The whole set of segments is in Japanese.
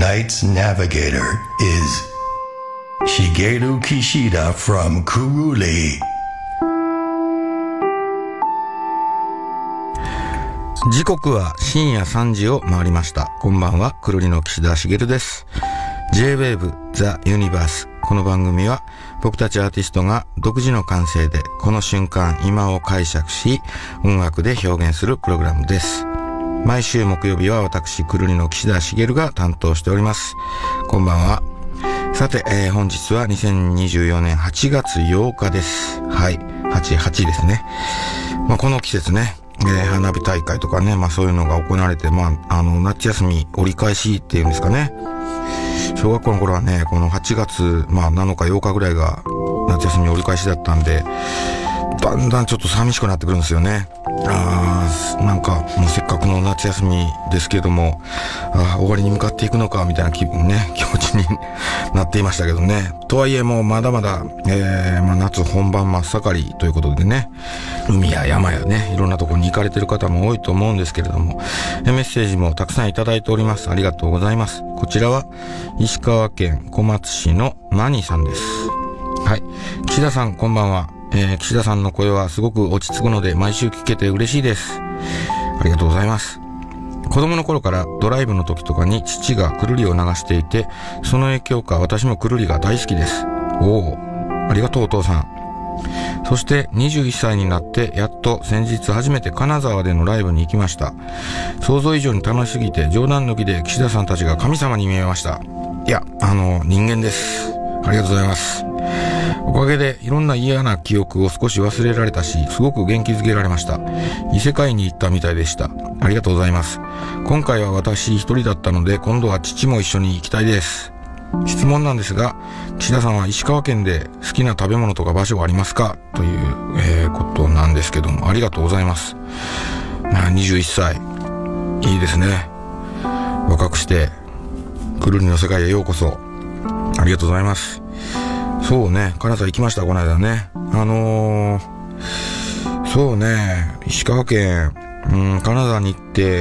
Tonight's navigator is Shigeru Kishida from Kuruli. 時刻は深夜3時を回りました。こんばんは、くるりの岸田茂です。J-Wave The Universe。この番組は僕たちアーティストが独自の感性でこの瞬間今を解釈し音楽で表現するプログラムです。毎週木曜日は私くるりの岸田茂が担当しております。こんばんは。さて、本日は2024年8月8日です。はい、88ですね。この季節ね、花火大会とかね、そういうのが行われて、夏休み折り返しっていうんですかね。小学校の頃はね、この8月、7日8日ぐらいが夏休み折り返しだったんで、だんだんちょっと寂しくなってくるんですよね。なんかもうせっかくの夏休みですけども、終わりに向かっていくのかみたいな気持ちになっていましたけどね。とはいえもうまだまだ、夏本番真っ盛りということでね、海や山やね、いろんなところに行かれてる方も多いと思うんですけれども、メッセージもたくさんいただいております。ありがとうございます。こちらは石川県小松市のマニさんです。はい、岸田さんこんばんは。岸田さんの声はすごく落ち着くので毎週聞けて嬉しいです。ありがとうございます。子供の頃からドライブの時とかに父がくるりを流していて、その影響か私もくるりが大好きです。おー、ありがとうお父さん。そして21歳になってやっと先日初めて金沢でのライブに行きました。想像以上に楽しすぎて冗談抜きで岸田さんたちが神様に見えました。いや、人間です。ありがとうございます。おかげでいろんな嫌な記憶を少し忘れられたし、すごく元気づけられました。異世界に行ったみたいでした。ありがとうございます。今回は私一人だったので、今度は父も一緒に行きたいです。質問なんですが、岸田さんは石川県で好きな食べ物とか場所はありますかという、ことなんですけども、ありがとうございます。21歳。いいですね。若くして、くるりの世界へようこそ。ありがとうございます。そうね、金沢行きました、この間ね。そうね、石川県、金沢に行って、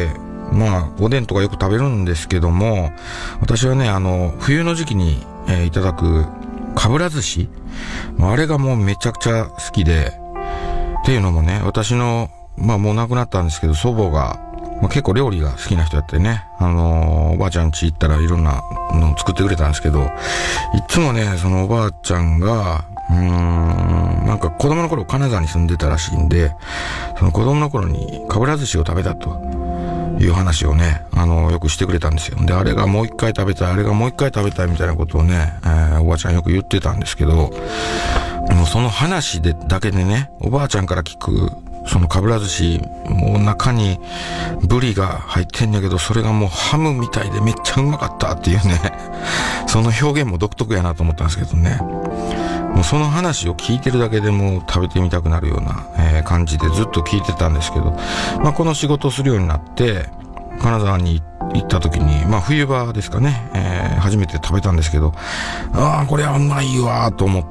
おでんとかよく食べるんですけども、私はね、冬の時期に、いただく、かぶら寿司、あれがもうめちゃくちゃ好きで、っていうのもね、私の、もう亡くなったんですけど、祖母が、結構料理が好きな人やってね、おばあちゃん家行ったらいろんなのを作ってくれたんですけど、いつもね、そのおばあちゃんが、なんか子供の頃金沢に住んでたらしいんで、その子供の頃にかぶら寿司を食べたという話をね、よくしてくれたんですよ。で、あれがもう一回食べたい、あれがもう一回食べたいみたいなことをね、おばあちゃんよく言ってたんですけど、もうその話だけでね、おばあちゃんから聞く、そのかぶら寿司、もう中にブリが入ってんだけど、それがもうハムみたいでめっちゃうまかったっていうね、その表現も独特やなと思ったんですけどね。もうその話を聞いてるだけでもう食べてみたくなるような、感じでずっと聞いてたんですけど、この仕事をするようになって、金沢に行った時に、冬場ですかね、初めて食べたんですけど、これはうまいわと思って、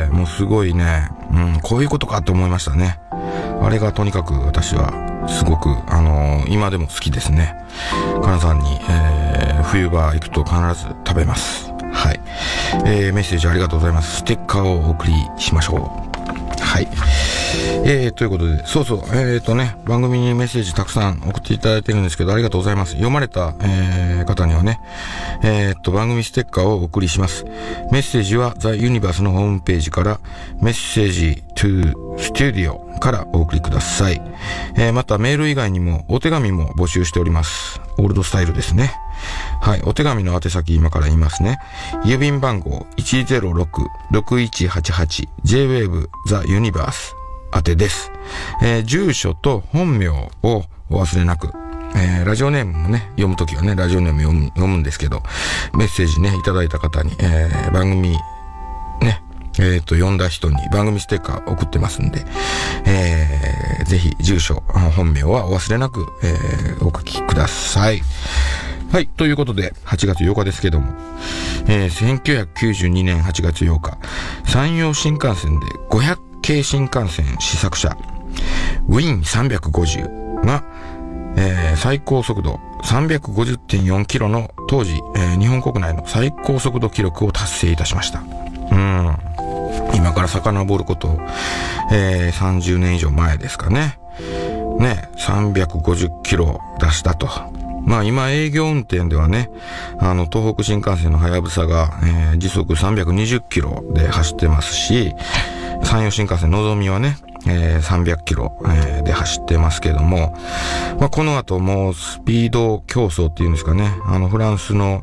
もうすごいね、こういうことかと思いましたね。あれがとにかく私はすごく今でも好きですね。金沢に、冬場行くと必ず食べます。はい、メッセージありがとうございます。ステッカーをお送りしましょう。はい、ということで、番組にメッセージたくさん送っていただいてるんですけど、ありがとうございます。読まれた、方にはね、番組ステッカーをお送りします。メッセージは The Universe のホームページからメッセージ to Studio からお送りください。またメール以外にもお手紙も募集しております。オールドスタイルですね。はい、お手紙の宛先今から言いますね。郵便番号 106-6188 J-Wave The Universe 宛てです。住所と本名をお忘れなく。ラジオネームもね、読むときはね、ラジオネーム読むんですけど、メッセージね、いただいた方に、番組、ね、読んだ人に番組ステッカー送ってますんで、ぜひ住所、本名はお忘れなく、お書きください。はい。ということで、8月8日ですけども、1992年8月8日、山陽新幹線で500系新幹線試作車、ウィン350が、 最高速度 350.4 キロの当時、日本国内の最高速度記録を達成いたしました。今から遡ること、30年以上前ですかね。350キロ出したと。まあ今営業運転ではね、東北新幹線のはやぶさが、時速320キロで走ってますし、山陽新幹線のぞみはね、300キロ、で走ってますけども、まあこの後もうスピード競争っていうんですかね、フランスの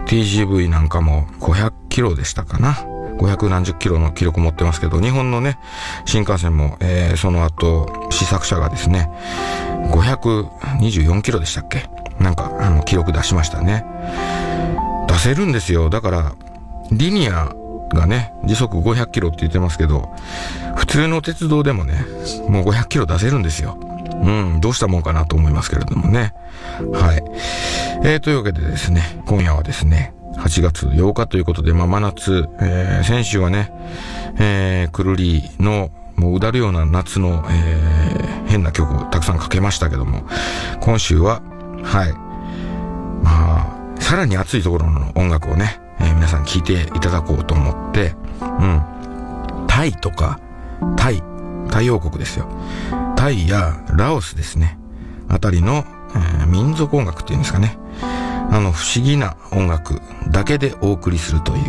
TGV なんかも500キロでしたかな。500何十キロの記録持ってますけど、日本のね、新幹線も、その後、試作車がですね、524キロでしたっけ？なんか、記録出しましたね。出せるんですよ。だから、リニアがね、時速500キロって言ってますけど、普通の鉄道でもね、もう500キロ出せるんですよ。どうしたもんかなと思いますけれどもね。はい。というわけでですね、今夜はですね、8月8日ということで、まあ、真夏、先週はね、くるりの、もううだるような夏の、変な曲をたくさんかけましたけども、今週は、はい。まあ、さらに熱いところの音楽をね、皆さん聴いていただこうと思って、タイとか、タイ王国ですよ。タイやラオスですね。あたりの、民族音楽っていうんですかね。不思議な音楽だけでお送りするという、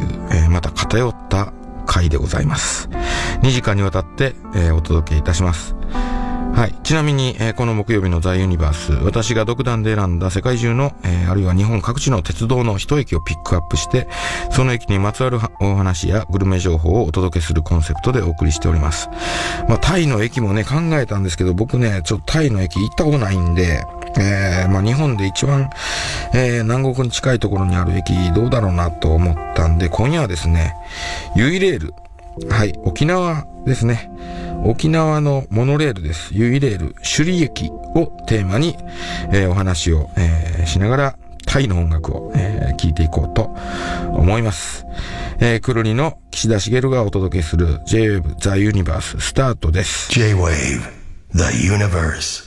また偏った回でございます。2時間にわたって、お届けいたします。はい。ちなみに、この木曜日のザ・ユニバース、私が独断で選んだ世界中の、あるいは日本各地の鉄道の一駅をピックアップして、その駅にまつわるお話やグルメ情報をお届けするコンセプトでお送りしております。まあ、タイの駅もね、考えたんですけど、僕ね、ちょっとタイの駅行ったことないんで、まあ、日本で一番、南国に近いところにある駅どうだろうなと思ったんで、今夜はですね、ユイレール。はい、沖縄ですね。沖縄のモノレールです。ユイレール首里駅をテーマに、お話を、しながらタイの音楽を、聴いていこうと思います。くるりの岸田茂がお届けする J-Wave The Universe スタートです。 J-Wave The Universe。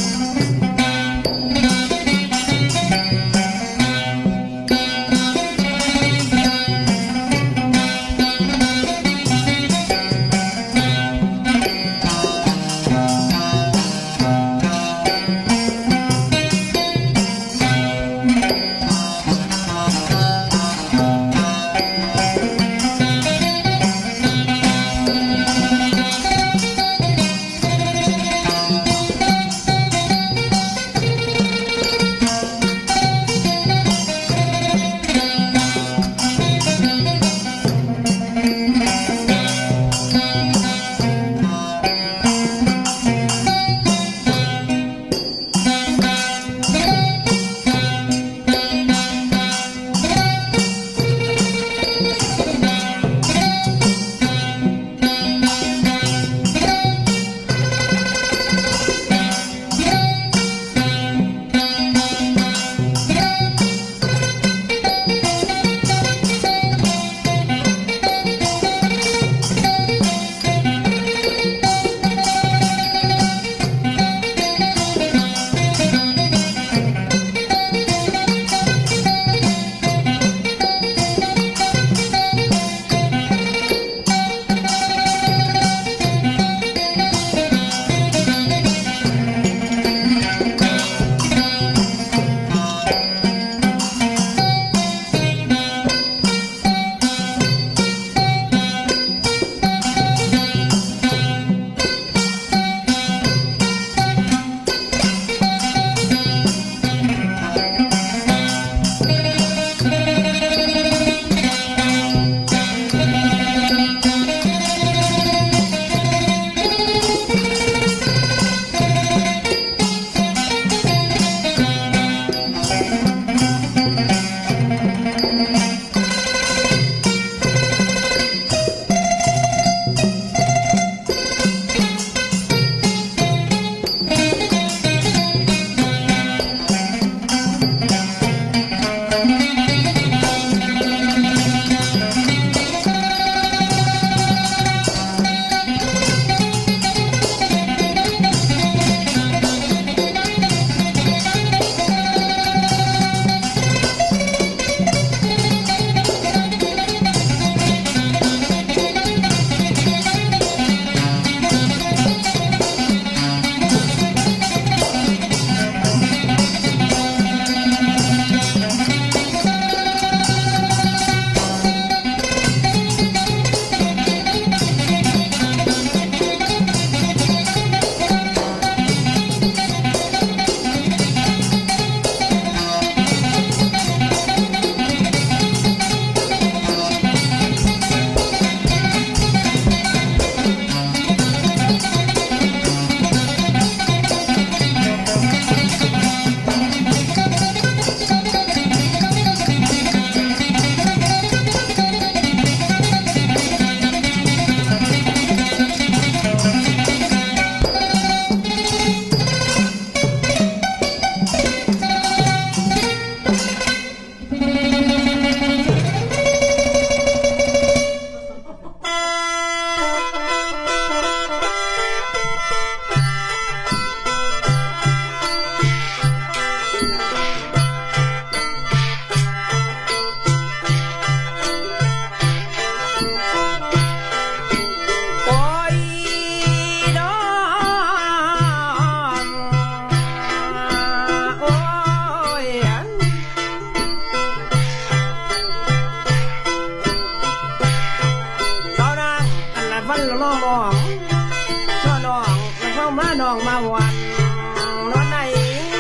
น้องมาวันนอนไหน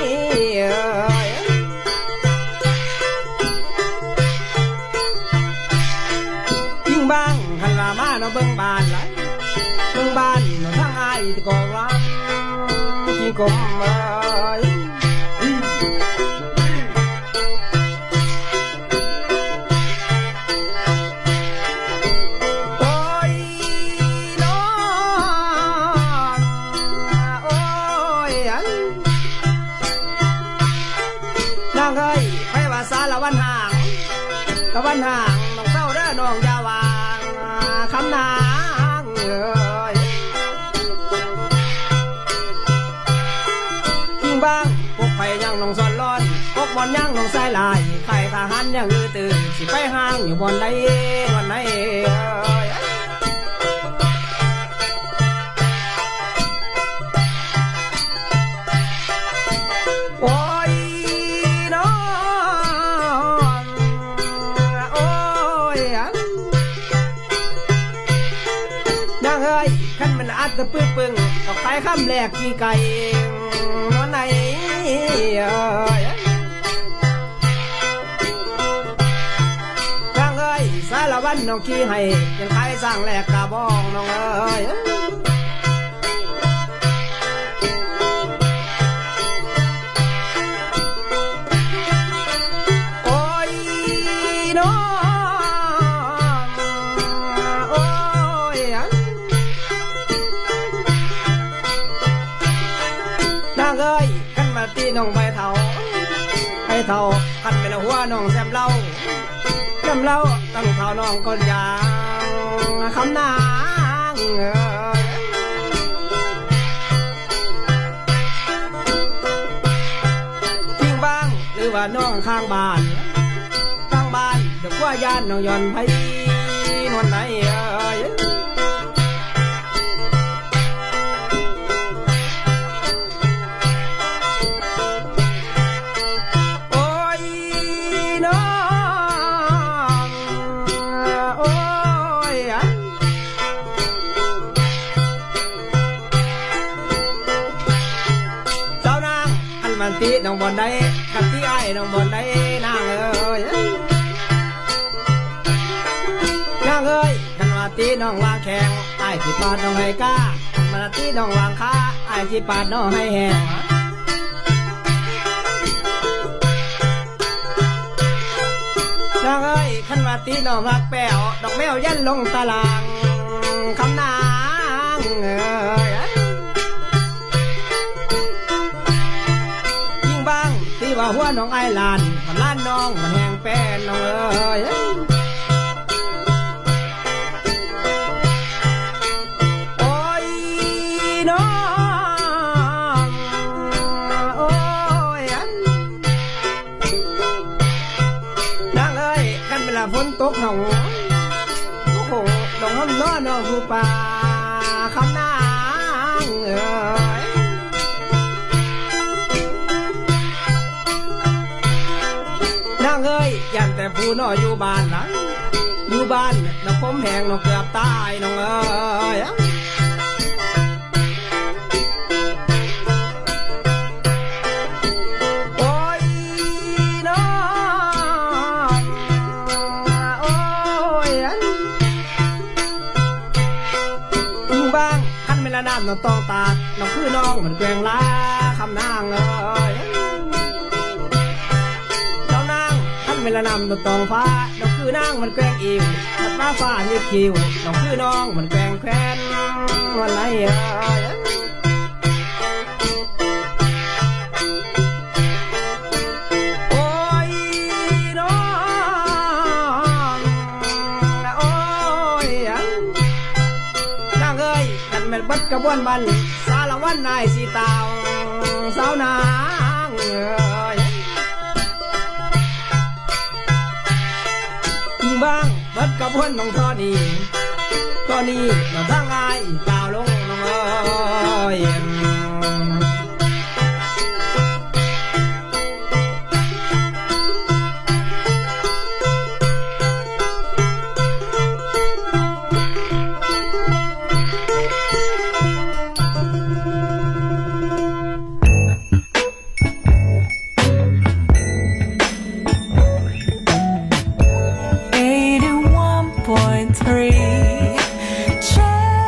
ยิ่งบ้างหันละมาเนาะเบิ่งบ้านไหลเบิ่งบ้านเนาะทางไอ้ที่ก่อรักที่กลมวันห่างกับวันห่างน้องเศร้าเด้อน้องอย่าวางคำนางยบ้างพวกไผยังน้องสอนร้อนพวกบอนยังน้องสายลายไข่ทหารยังตื่นสิไปห้างอยู่บอนใดวันไหนโอ้ยน้องโอ้ยนางเอ้ยขันมันอัดตะปื้อปึงดอกไม้คำแรกกี่ไก่นอนไหนนางเอ้ยสารวันน้องขี้ให้ยังใครสร้างแหลกกะบ้องน้องเอ้ยน้องใบเท่าคันเป็นหัวน้องแซมเล่าตั้งเท่าน้องก้นยางคำนางทิ้งบ้างหรือว่าน้องข้างบ้านเดี๋ยวว่ายานน้องย้อนไผนวลไหนตีน้องบอนได้กับตีไอ้น้องบอนได้นางเอ้ยนางเอ้ยกันว่าตีน้องวางแข็งไอ้ที่ปาดน้องให้ก้ามันตีน้องวางขาไอ้ที่ปาดน้องให้แห้งนางเอ้ยขันว่าตีน้องรักแป้วดอกแมวยันลงตารางคำนางเอ้ยที่ว่าหัวน้องไอลานมันล้านน้องมันแหงแป้นน้องเอ้ยโอ้ยน้องโอ้ยนางเอ้ยกันเวลาฝนตกน้องโอ้โหน้องน้องน้องผู้ป่าคำนางเอ้ยเอ้ยยันแต่ผู้น้อยอยู่บ้านนะอยู่บ้านน้องผมแหงน้องเกือบตายน้องเอ้ยโอ้ยน้องโอ้ยยิงบ้างขันเวลาน้ำน้องต้องตาดน้องคือน้องเหมือนแกงลาคำนางเอ้ยเวลานำตัวตองฟ้าน้องคือนางมันแกล้งอิ่มมันฟ้าฟ้ายืดคิวน้องคือน้องมันแกล้งแควนวันไหนโอ้ยน้องโอ้ยนางเอ้ยกันแม่บัดกระบวนบันสารวันนายสีตาวสาวนางบ้างบัดกับพวนน้องตอนนี้เราทั้งไงกล่าวลงน้องเอ้ย 81.3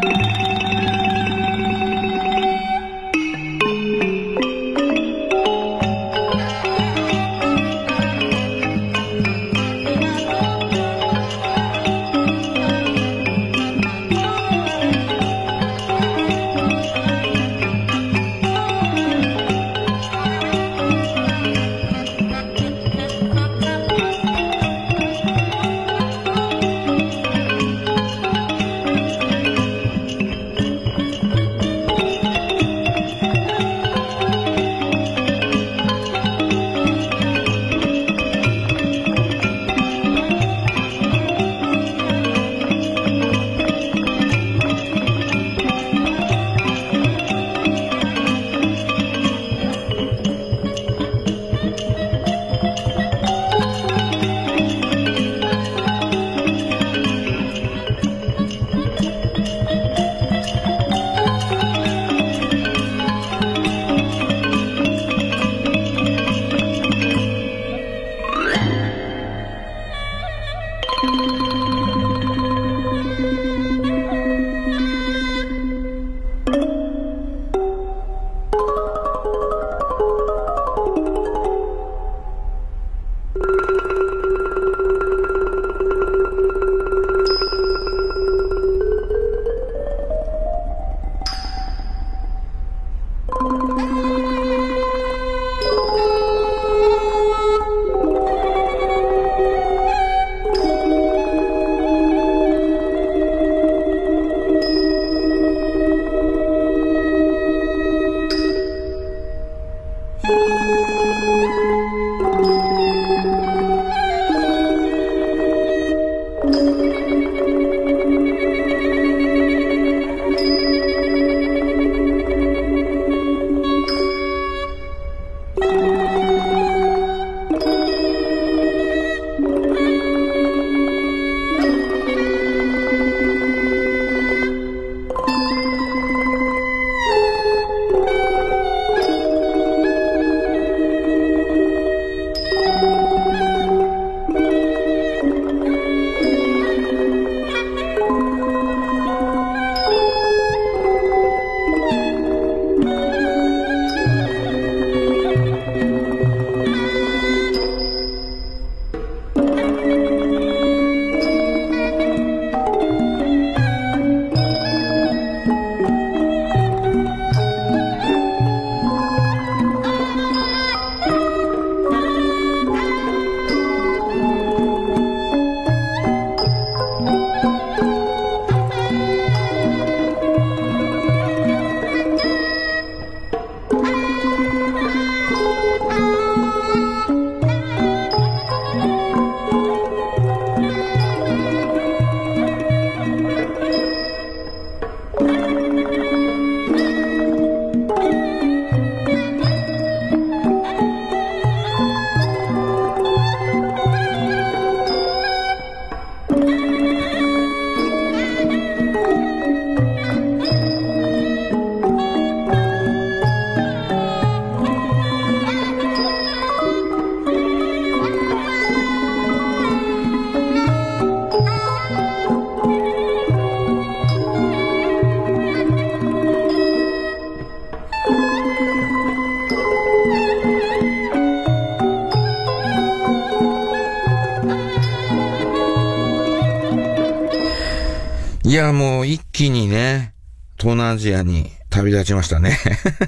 いや、もう一気にね、東南アジアに旅立ちましたね。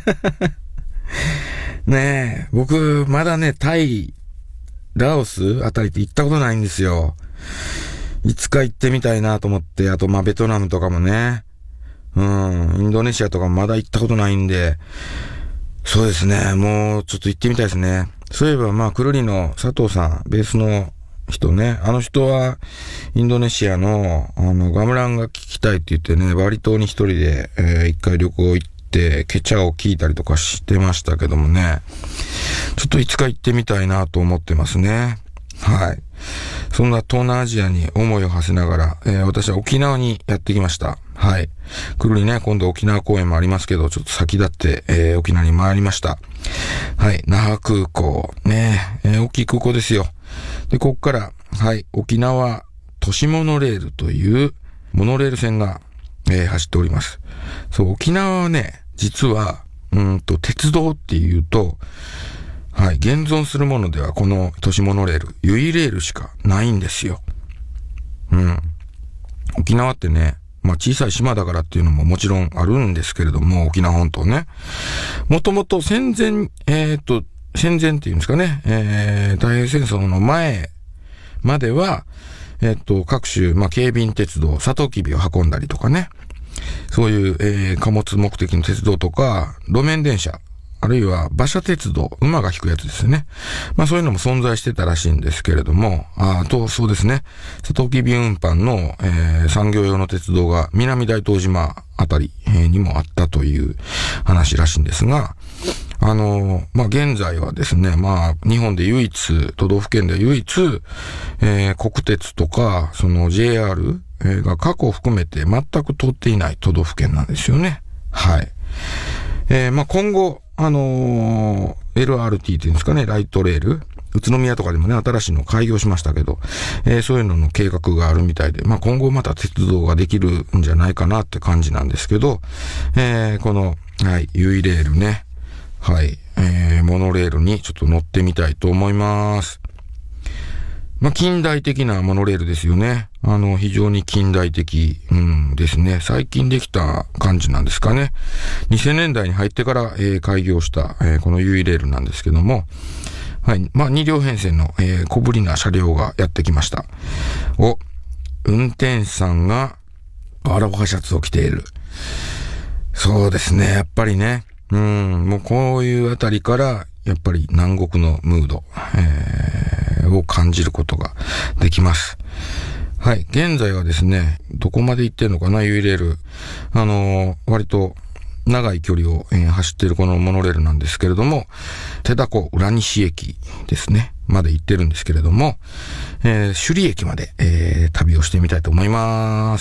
ねえ、僕、まだね、タイ、ラオスあたりって行ったことないんですよ。いつか行ってみたいなと思って、あと、ベトナムとかもね、インドネシアとかもまだ行ったことないんで、そうですね、もうちょっと行ってみたいですね。そういえば、くるりの佐藤さん、ベースの人ね、あの人は、インドネシアの、ガムランが聞きたいって言ってね、バリ島に一人で、一回旅行行って、ケチャを聞いたりとかしてましたけどもね、ちょっといつか行ってみたいなと思ってますね。はい。そんな東南アジアに思いを馳せながら、私は沖縄にやってきました。はい。くるりね、今度沖縄公演もありますけど、ちょっと先立って、沖縄に参りました。はい。那覇空港。ね、大きい空港ですよ。で、こっから、はい、沖縄都市モノレールというモノレール線が、 走っております。そう、沖縄はね、実は、鉄道っていうと、はい、現存するものではこの都市モノレール、ユイレールしかないんですよ。沖縄ってね、小さい島だからっていうのももちろんあるんですけれども、沖縄本島ね。もともと戦前っていうんですかね、太平洋戦争の前までは、各種、京便鉄道、サトウキビを運んだりとかね、そういう、貨物目的の鉄道とか、路面電車、あるいは馬車鉄道、馬が引くやつですね。そういうのも存在してたらしいんですけれども、そうですね。サトウキビ運搬の、産業用の鉄道が南大東島あたり、にもあったという話らしいんですが、現在はですね、日本で唯一、都道府県で唯一、国鉄とか、その JR が過去を含めて全く通っていない都道府県なんですよね。はい。今後、LRT っていうんですかね、ライトレール。宇都宮とかでもね、新しいの開業しましたけど、そういうのの計画があるみたいで、今後また鉄道ができるんじゃないかなって感じなんですけど、この、はい、ユイレールね、はい、モノレールにちょっと乗ってみたいと思います。近代的なモノレールですよね。非常に近代的、ですね。最近できた感じなんですかね。2000年代に入ってから、開業した、このユイレールなんですけども、はい。2両編成の、小ぶりな車両がやってきました。運転手さんが、アロハシャツを着ている。そうですね。やっぱりね。もうこういうあたりから、やっぱり南国のムード、を感じることができます。はい。現在はですね、どこまで行ってるのかな、ユイレール。割と長い距離を、走っているこのモノレールなんですけれども、手だこ浦西駅ですね、まで行ってるんですけれども、首里駅まで、旅をしてみたいと思います。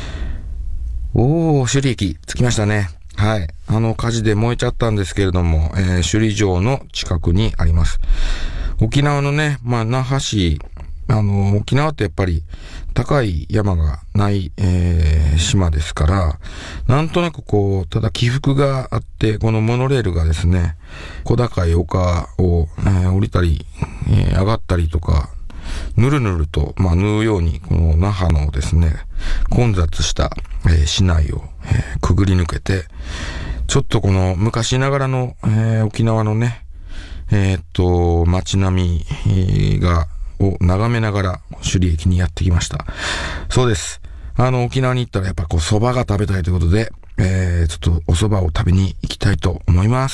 首里駅着きましたね。はい。火事で燃えちゃったんですけれども、首里城の近くにあります。沖縄のね、那覇市、沖縄ってやっぱり高い山がない、島ですから、なんとなくただ起伏があって、このモノレールがですね、小高い丘を、降りたり、上がったりとか、ぬるぬると、縫うように、この那覇のですね、混雑した、市内を、くぐり抜けて、ちょっとこの昔ながらの、沖縄のね、街並みを眺めながら首里駅にやってきました。そうです。沖縄に行ったらやっぱ蕎麦が食べたいということで、ちょっとお蕎麦を食べに行きたいと思います。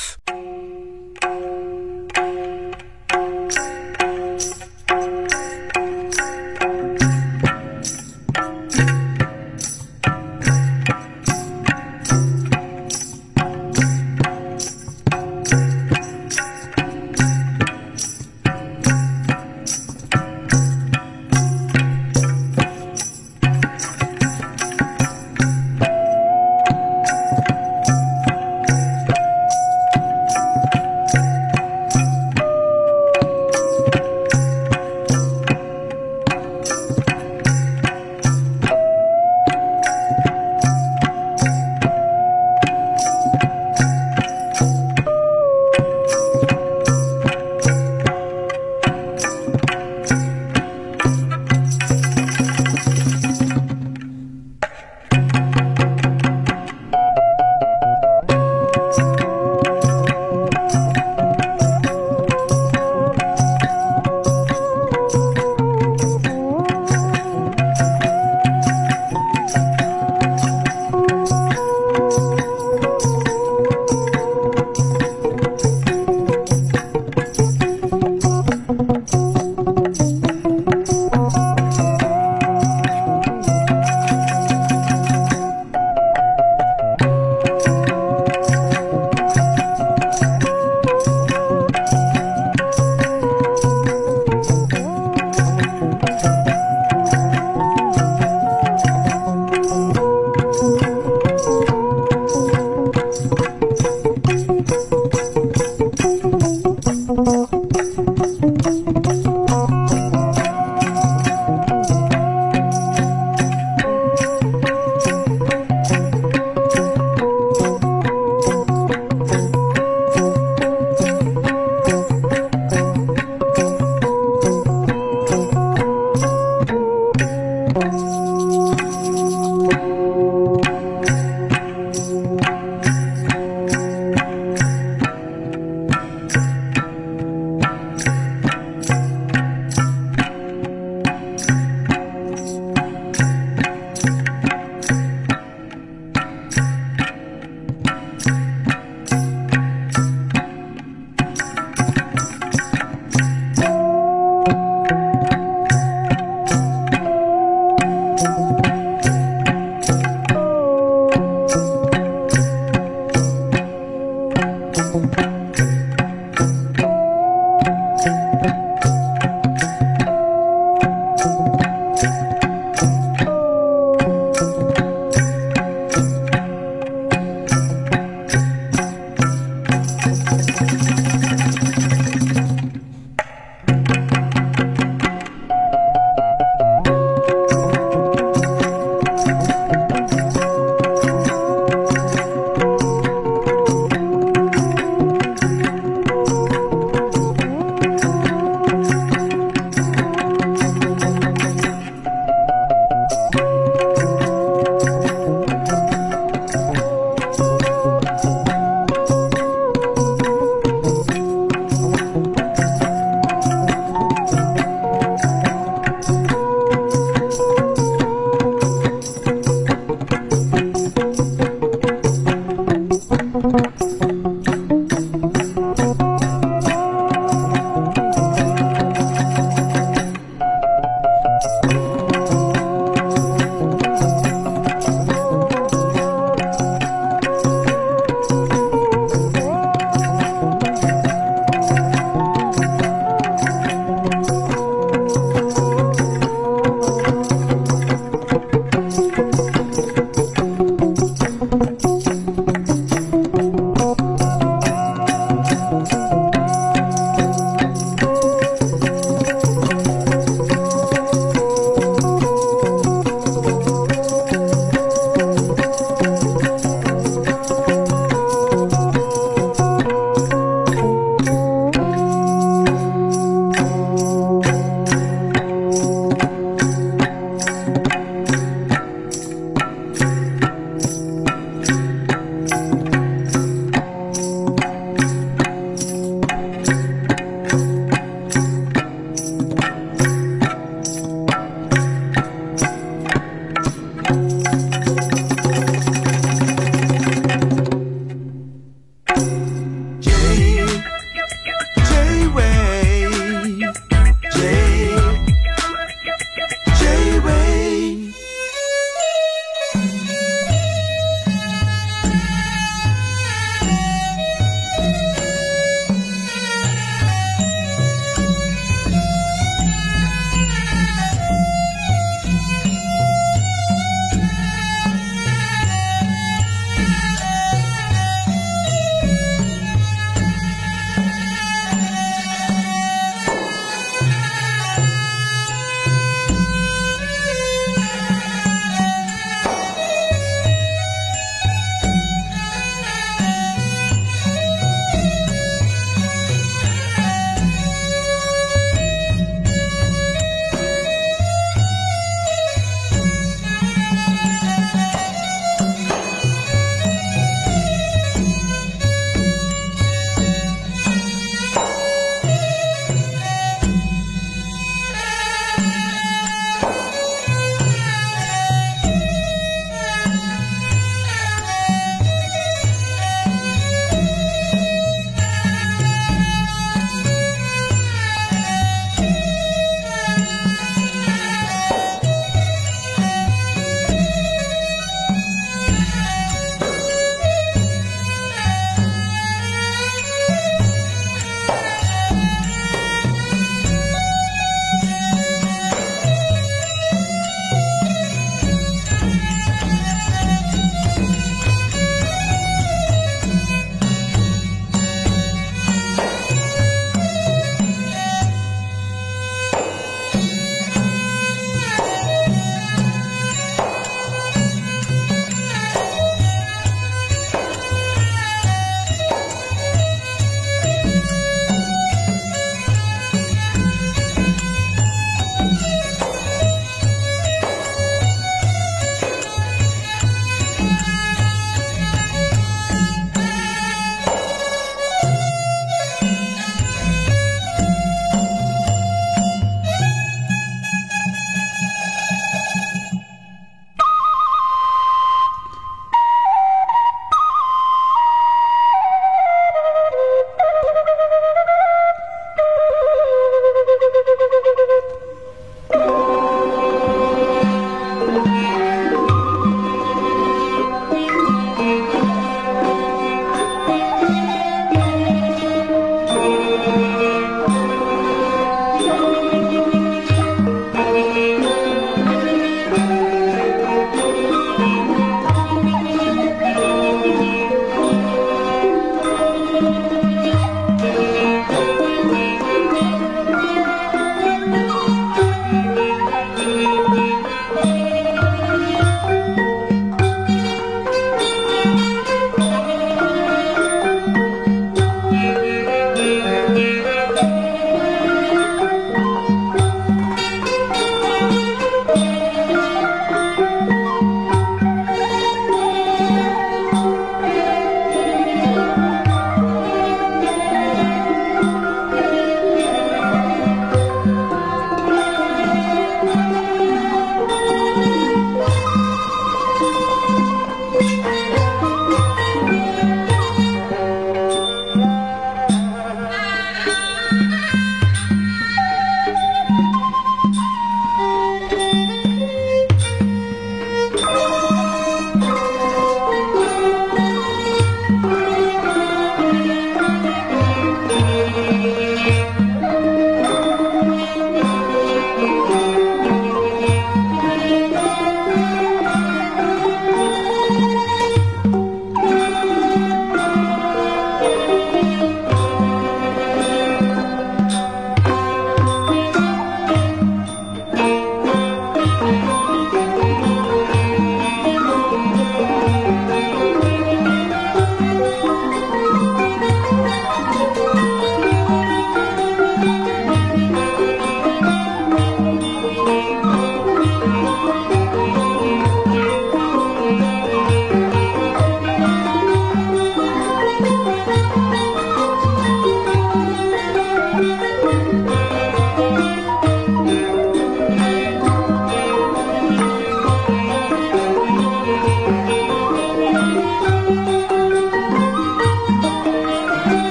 「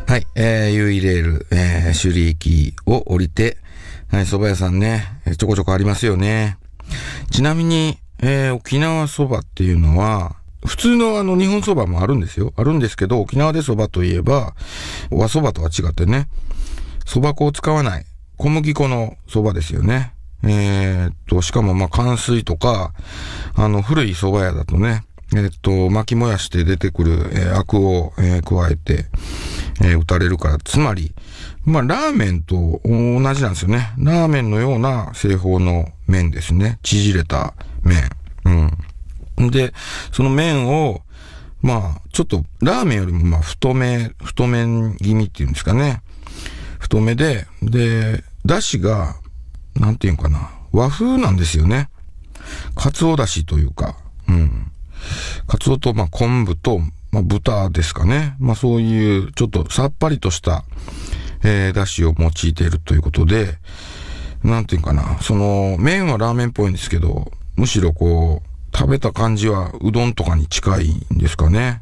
はい、ユイレール、首里駅を降りて、はい、蕎麦屋さんね、ちょこちょこありますよね。ちなみに、沖縄蕎麦っていうのは、普通の日本蕎麦もあるんですよ。あるんですけど、沖縄で蕎麦といえば、和蕎麦とは違ってね、蕎麦粉を使わない小麦粉の蕎麦ですよね。しかも冠水とか、古い蕎麦屋だとね、巻き燃やして出てくる、アクを、加えて、打たれるから、つまり、ラーメンと同じなんですよね。ラーメンのような製法の麺ですね。縮れた麺。で、その麺を、ちょっと、ラーメンよりも太麺気味っていうんですかね。太めで、だしが、なんていうかな、和風なんですよね。かつおだしというか、かつおと、昆布と、豚ですかね。そういう、ちょっとさっぱりとした、だしを用いているということで、なんていうかな、その、麺はラーメンっぽいんですけど、むしろこう、食べた感じはうどんとかに近いんですかね。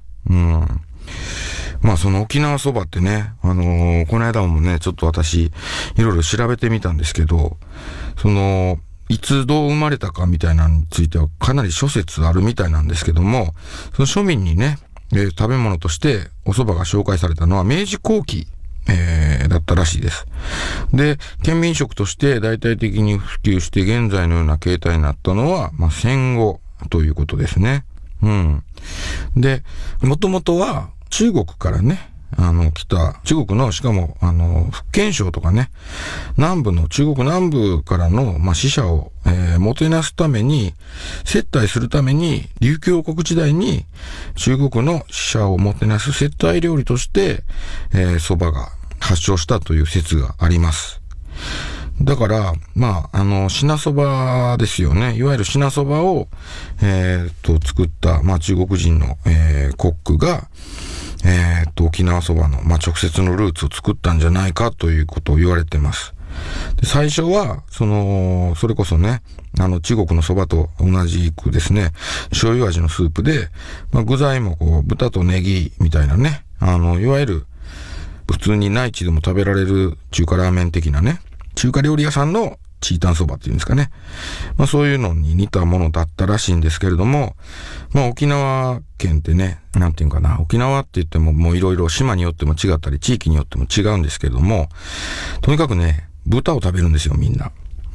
その沖縄そばってね、この間もね、ちょっと私、いろいろ調べてみたんですけど、その、いつどう生まれたかみたいなのについてはかなり諸説あるみたいなんですけども、その庶民にね、食べ物としてお蕎麦が紹介されたのは明治後期、だったらしいです。で、県民食として大々的に普及して現在のような形態になったのは、戦後ということですね。で、もともとは中国からね、来た、中国の、しかも、福建省とかね、中国南部からの、死者を、もてなすために、接待するために、琉球王国時代に、中国の死者をもてなす接待料理として、蕎麦が発祥したという説があります。だから、品そばですよね。いわゆる品そばを、作った、中国人の、コックが、沖縄そばの、直接のルーツを作ったんじゃないかということを言われてます。で、最初は、それこそね、中国のそばと同じくですね、醤油味のスープで、具材もこう、豚とネギみたいなね、いわゆる、普通に内地でも食べられる中華ラーメン的なね、中華料理屋さんのチータンそばっていうんですかね。そういうのに似たものだったらしいんですけれども、沖縄県ってね、なんていうかな、沖縄って言ってももういろいろ島によっても違ったり、地域によっても違うんですけれども、とにかくね、豚を食べるんですよ、みんな。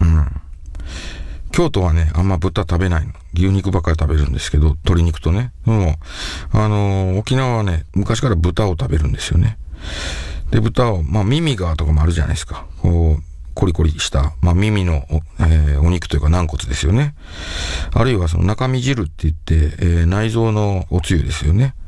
京都はね、あんま豚食べないの。牛肉ばっかり食べるんですけど、鶏肉とね。沖縄はね、昔から豚を食べるんですよね。で、豚を、耳がとかもあるじゃないですか。こう、コリコリした、耳の、お肉というか軟骨ですよね。あるいはその中身汁って言って、内臓のおつゆですよね。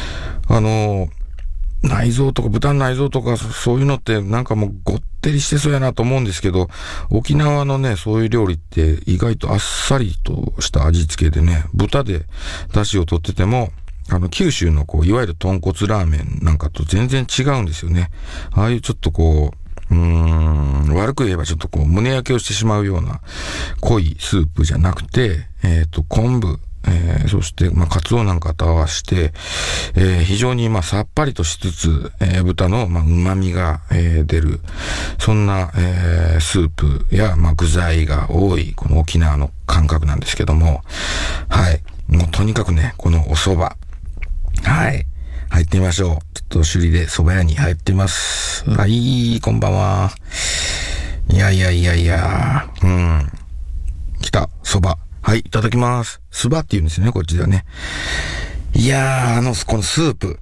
内臓とか、豚の内臓とか、そういうのってなんかもうごってりしてそうやなと思うんですけど、沖縄のね、そういう料理って意外とあっさりとした味付けでね、豚で出汁を取ってても、九州のこう、いわゆる豚骨ラーメンなんかと全然違うんですよね。ああいうちょっとこう、悪く言えばちょっとこう、胸焼けをしてしまうような濃いスープじゃなくて、昆布、そして、カツオなんかと合わせて、非常に、さっぱりとしつつ、豚の、旨味が、出る、そんな、スープや、具材が多い、この沖縄の感覚なんですけども、はい。もうとにかくね、このお蕎麦。はい。入ってみましょう。ちょっと首里で蕎麦屋に入ってます。はい、こんばんは。いや。来た、蕎麦。はい、いただきます。すばって言うんですよね、こっちではね。いやー、このスープ。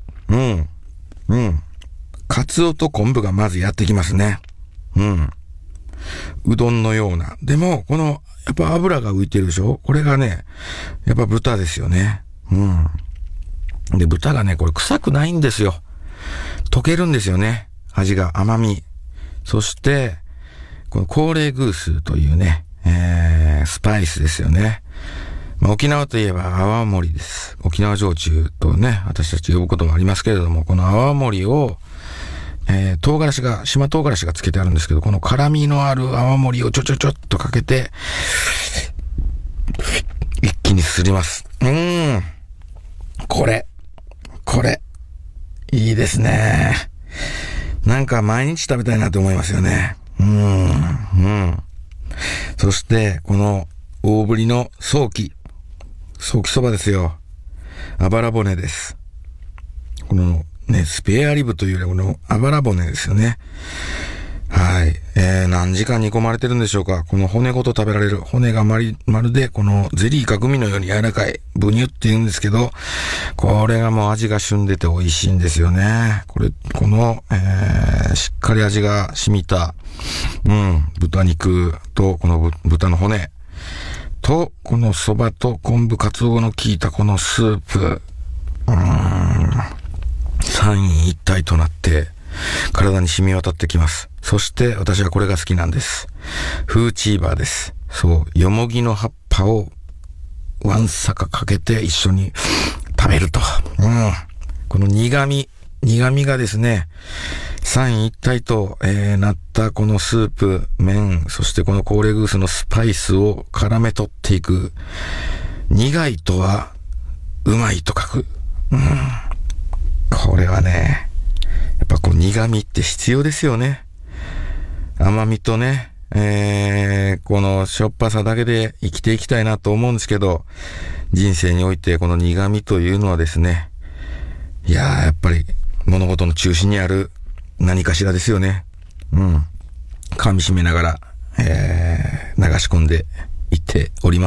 カツオと昆布がまずやってきますね。うどんのような。でも、やっぱ油が浮いてるでしょ？これがね、やっぱ豚ですよね。で、豚がね、これ臭くないんですよ。溶けるんですよね。味が甘み。そして、この高麗グースというね、スパイスですよね。沖縄といえば泡盛です。沖縄焼酎とね、私たち呼ぶこともありますけれども、この泡盛を、島唐辛子がつけてあるんですけど、この辛みのある泡盛をちょっとかけて、一気にすります。これ、いいですね。 なんか毎日食べたいなと思いますよね。そして、この大ぶりのソーキそばですよ。あばら骨です。このね、スペアリブというよりこのあばら骨ですよね。はい。何時間煮込まれてるんでしょうか。この骨ごと食べられる。骨がまるでこのゼリーかグミのように柔らかい。ブニュって言うんですけど、これがもう味が旬でて美味しいんですよね。この、しっかり味が染みた、豚肉とこの豚の骨と、この蕎麦と昆布、かつおの効いたこのスープ、三位一体となって、体に染み渡ってきます。そして私はこれが好きなんです。フーチーバーです。そう、よもぎの葉っぱをわんさかかけて一緒に食べると。この苦味がですね、三位一体と、なったこのスープ、麺、そしてこのコーレグースのスパイスを絡め取っていく。苦いとは、うまいと書く。これはね、やっぱこう苦味って必要ですよね。甘みとね、このしょっぱさだけで生きていきたいなと思うんですけど、人生においてこの苦味というのはですね、やっぱり物事の中心にある何かしらですよね。噛み締めながら、流し込んでいっております。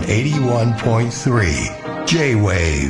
81.3 J-Wave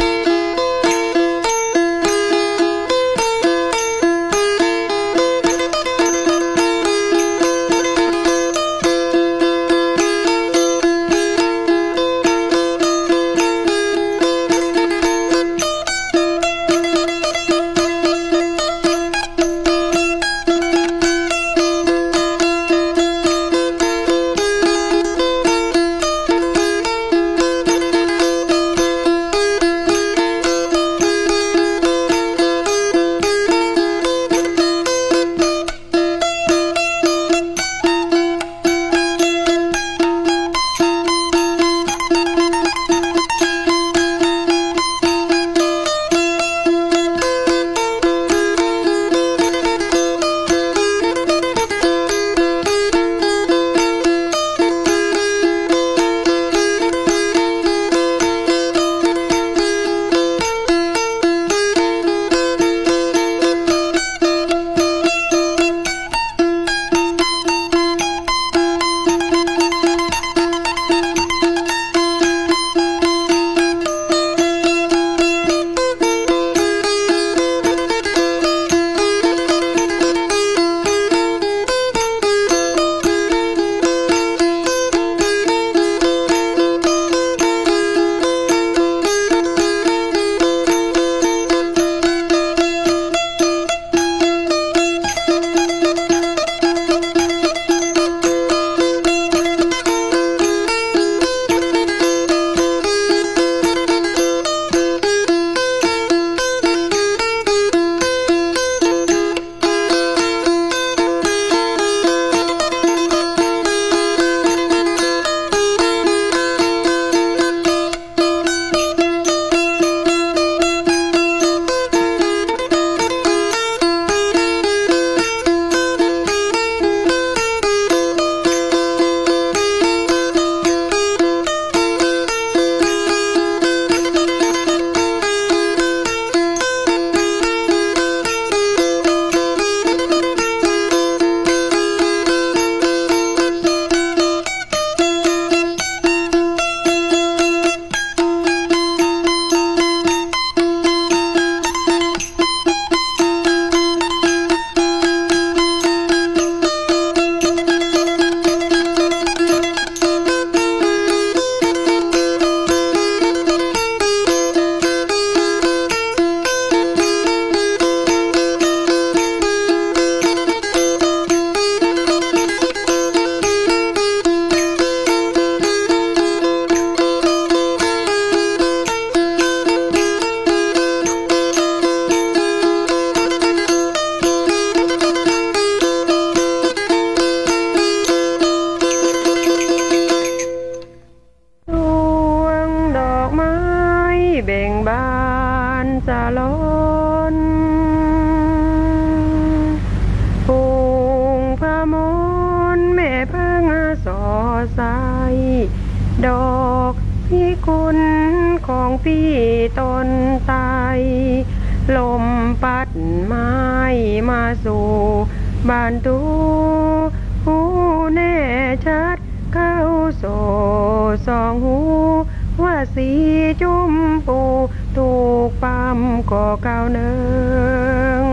ดอกพิกุลของพี่ต้นไทรลมพัดไม้มาสู่บ้านตูหูแน่ชัดเข้าโซ่สองหูว่าสีจุมปูถูกปั๊มก่อเก่าเนือง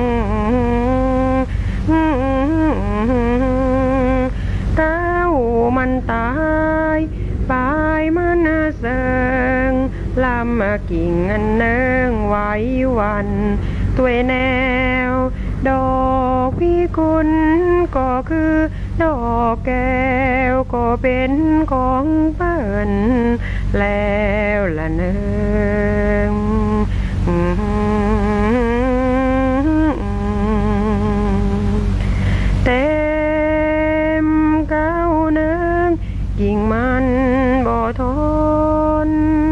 เก้ามันตายปลายมันเสิงลำกิ่งอันเนืองไว้วันตัวแนวดอกพิกุลก็คือดอกแก้วก็เป็นของเปิ้นแล้วละเนืองเต็มเก้าเนืองกิ่งมันบ่ทน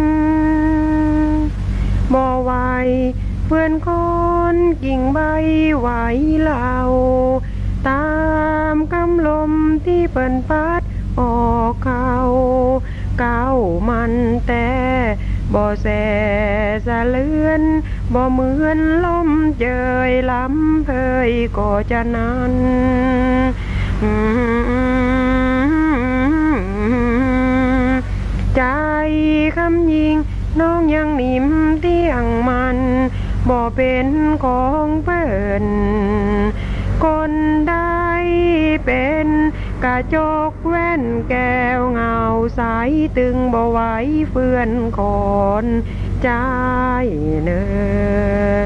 บ่ไหวเพื่อนคนกิ่งใบไหวเหล่าตามกำลมที่เปิ้นพัดออกเขาเก้ามันแต่บ่แสสะเลือนบ่เหมือนลมเจยลำเพยก็จะนั้นใจคำยิงน้องยังนิ่มเที่ยงมันบ่เป็นของเปิ้นคนได้เป็นกระจกแว่นแก้วเงาใสตึงบ่ไหวเฟื่อนคนใจหนึ่ง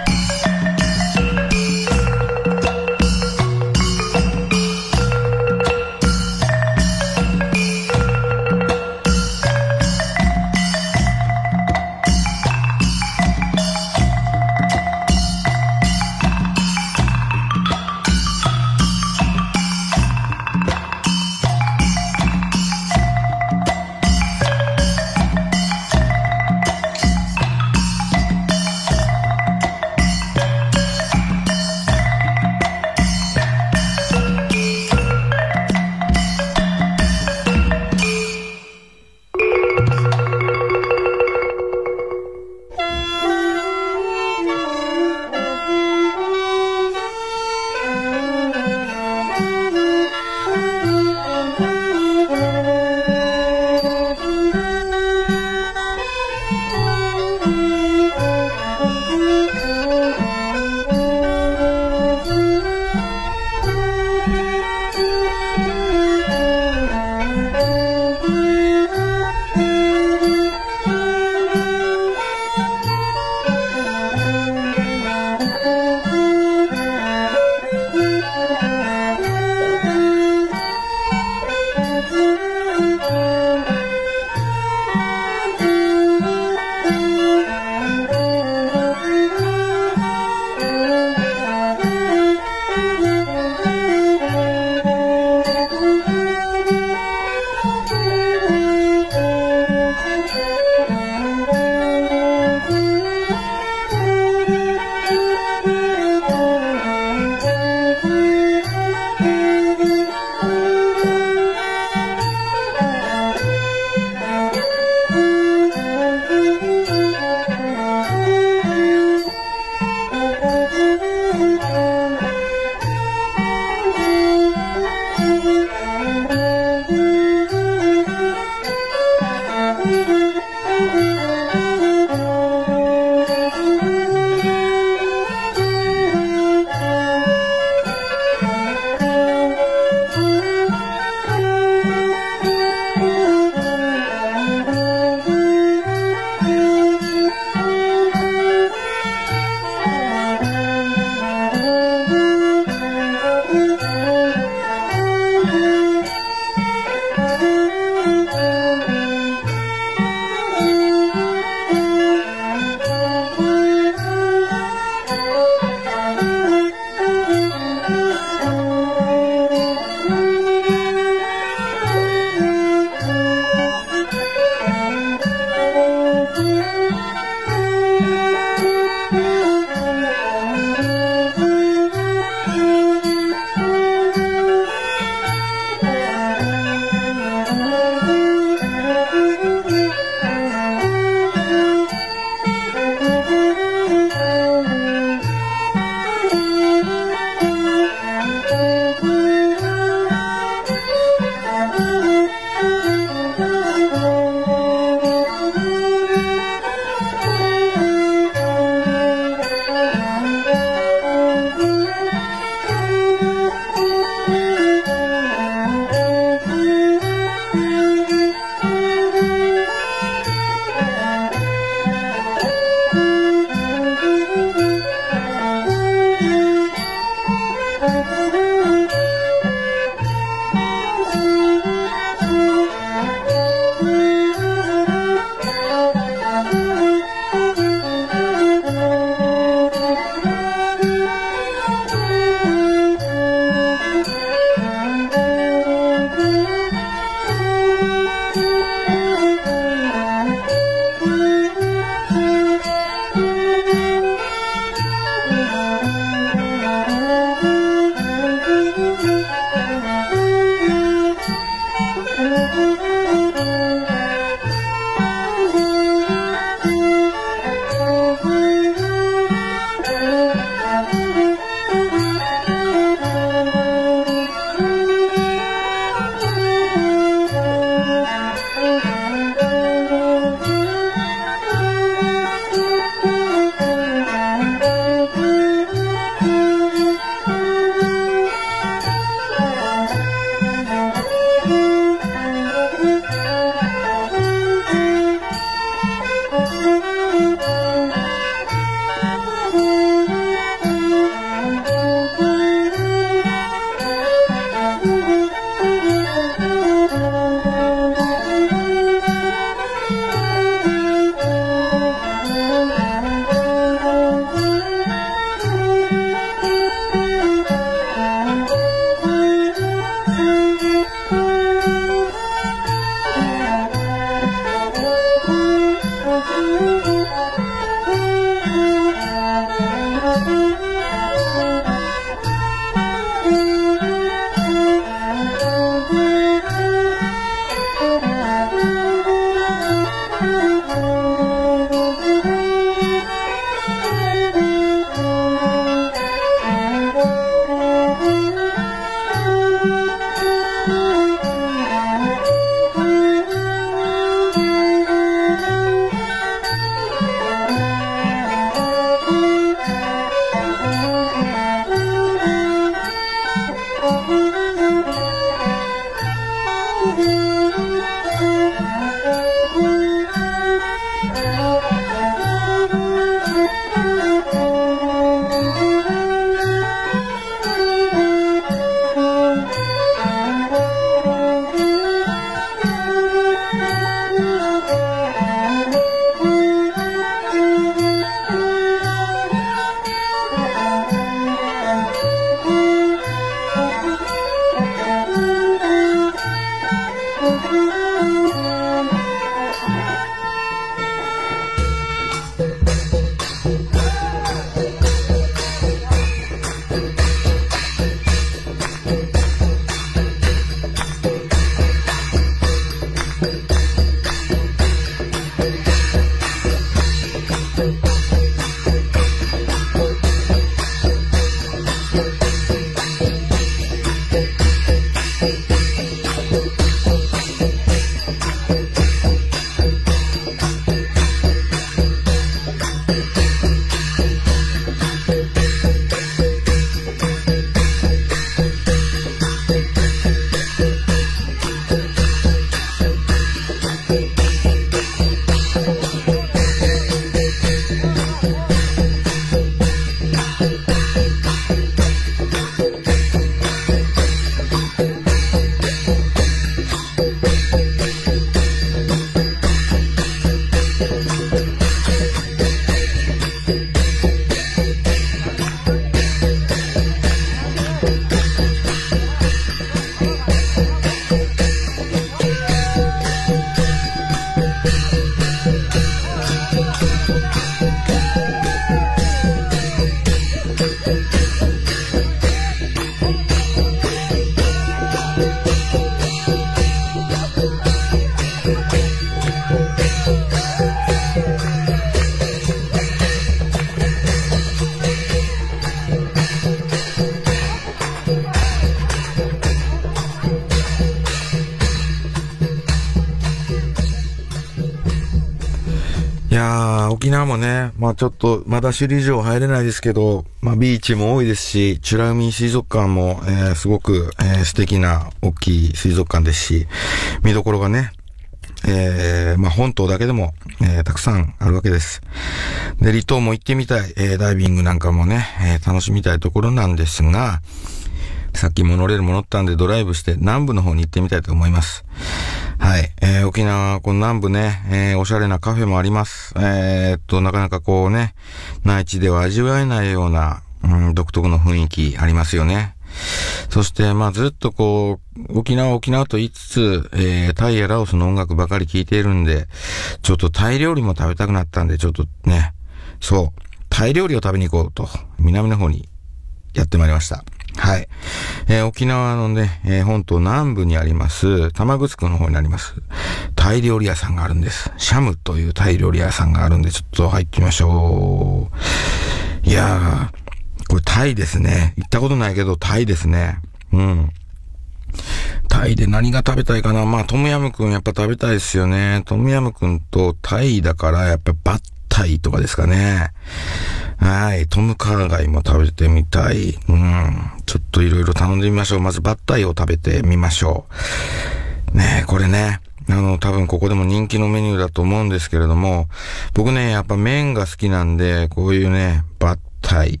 沖縄もね、まあちょっと、まだ首里城入れないですけど、まあビーチも多いですし、美ら海水族館も、すごく、素敵な大きい水族館ですし、見どころがね、まあ本島だけでも、たくさんあるわけです。で、離島も行ってみたい、ダイビングなんかもね、楽しみたいところなんですが、さっきモノレールも乗ったんでドライブして南部の方に行ってみたいと思います。はい。沖縄、この南部ね、おしゃれなカフェもあります。なかなかこうね、内地では味わえないような、独特の雰囲気ありますよね。そして、まあずっとこう、沖縄と言いつつ、タイやラオスの音楽ばかり聴いているんで、ちょっとタイ料理も食べたくなったんで、ちょっとね、そう、タイ料理を食べに行こうと、南の方にやってまいりました。はい。沖縄のね、本島南部にあります、玉城の方にあります、タイ料理屋さんがあるんです。シャムというタイ料理屋さんがあるんで、ちょっと入ってみましょう。いやー、これタイですね。行ったことないけど、タイですね。うん。タイで何が食べたいかな。まあ、トムヤムクンやっぱ食べたいですよね。トムヤムクンとタイだから、やっぱバッタイとかですかね。はい。トムカーガイも食べてみたい。ちょっといろいろ頼んでみましょう。まずバッタイを食べてみましょう。ねえ、これね。多分ここでも人気のメニューだと思うんですけれども、僕ね、やっぱ麺が好きなんで、こういうね、バッタイ。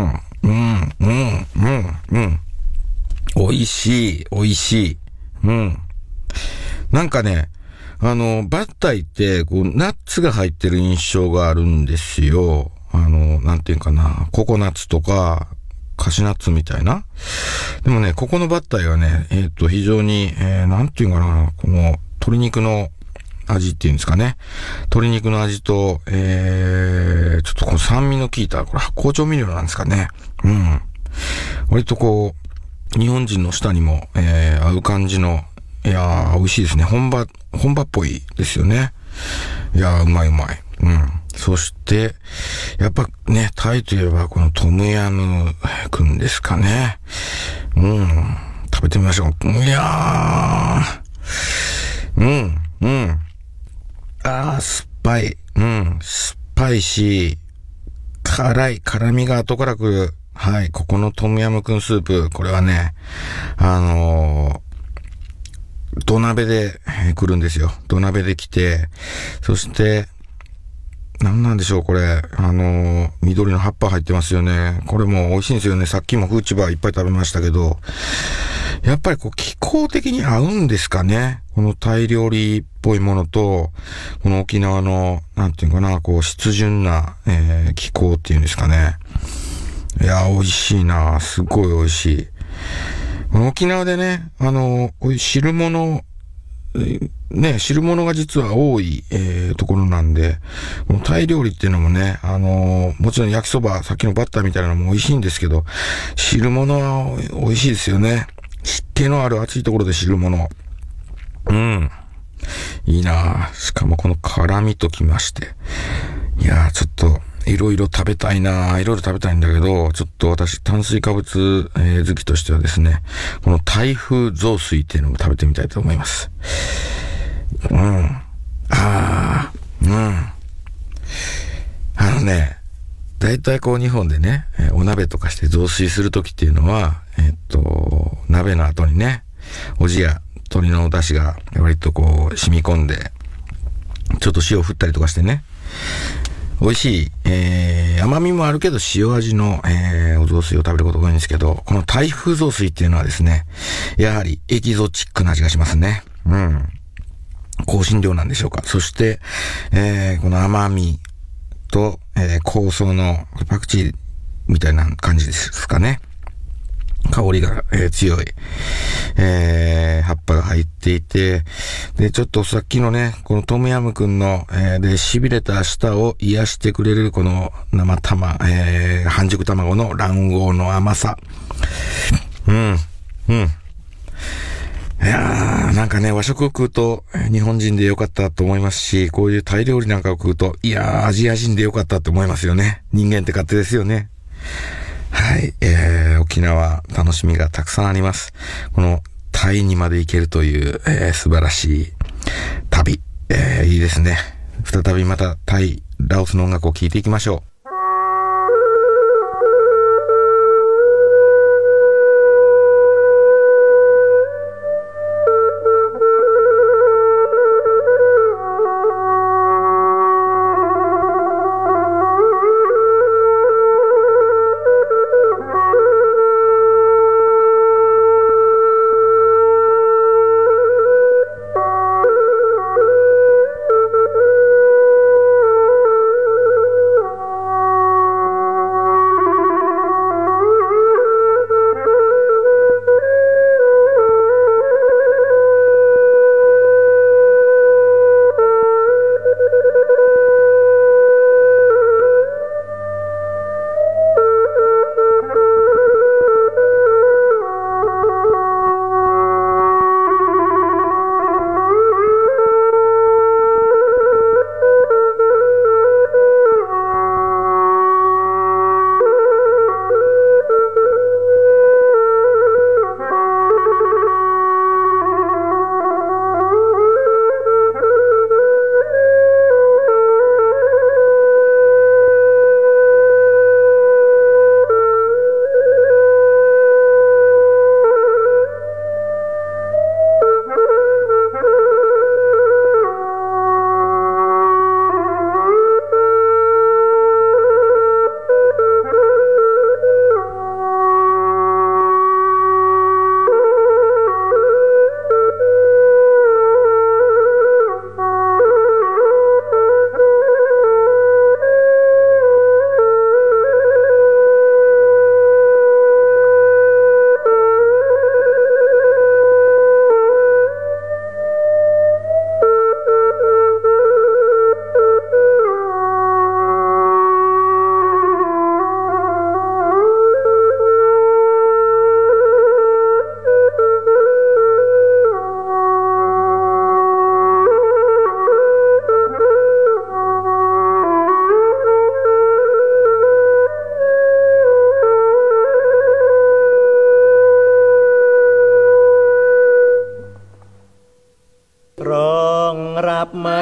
美味しい、美味しい。なんかね、バッタイって、こう、ナッツが入ってる印象があるんですよ。なんていうかな、ココナッツとか、カシュナッツみたいな。でもね、ここのバッタイはね、非常に、なんていうかな、この、鶏肉の、 味っていうんですかね。鶏肉の味と、ちょっとこの酸味の効いた、これ発酵調味料なんですかね。うん。割とこう、日本人の舌にも、合う感じの、いやー、美味しいですね。本場っぽいですよね。いやー、うまい。うん。そして、やっぱね、タイといえばこのトムヤムくんですかね。うん。食べてみましょう。いやー。うん。酸っぱい。酸っぱいし、辛みが後から来る。はい、ここのトムヤムくんスープ、これはね、土鍋で来るんですよ。土鍋で来て、そして、なんでしょう、これ。緑の葉っぱ入ってますよね。これも美味しいんですよね。さっきもフーチバーいっぱい食べましたけど、やっぱりこう気候的に合うんですかね。このタイ料理っぽいものと、この沖縄の、なんていうかな、こう、湿潤な、気候っていうんですかね。いや、美味しいな。すごい美味しい。この沖縄でね、こういう汁物が実は多い、ところなんで、このタイ料理っていうのもね、もちろん焼きそば、さっきのバッターみたいなのも美味しいんですけど、汁物は美味しいですよね。湿気のある暑いところで汁物。うん。いいな。しかもこの辛みときまして。いやー、ちょっと、いろいろ食べたいんだけど、ちょっと私、炭水化物、好きとしてはですね、このタイ風雑炊っていうのを食べてみたいと思います。うん。だいたいこう日本でね、お鍋とかして雑炊するときっていうのは、鍋の後にね、おじや鶏のお出汁が割とこう染み込んで、ちょっと塩振ったりとかしてね、美味しい、甘みもあるけど塩味の、お雑炊を食べることが多いんですけど、このタイ風雑炊っていうのはですね、やはりエキゾチックな味がしますね。うん。香辛料なんでしょうか。そして、この甘みと、香草のパクチーみたいな感じですかね。香りが、強い、葉っぱが入っていて、で、ちょっとさっきのね、このトムヤムくんの、で、痺れた舌を癒してくれるこの半熟卵の卵黄の甘さ。うん。いやー、なんかね、和食を食うと日本人でよかったと思いますし、こういうタイ料理なんかを食うと、いやー、アジア人でよかったと思いますよね。人間って勝手ですよね。はい、沖縄楽しみがたくさんあります。このタイにまで行けるという、素晴らしい旅、いいですね。再びまたタイ、ラオスの音楽を聴いていきましょう。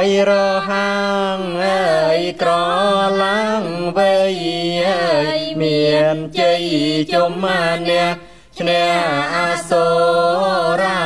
รอห่างกรอลังเวยเมียนใจจมมาเนี่ยชนะอาโซรา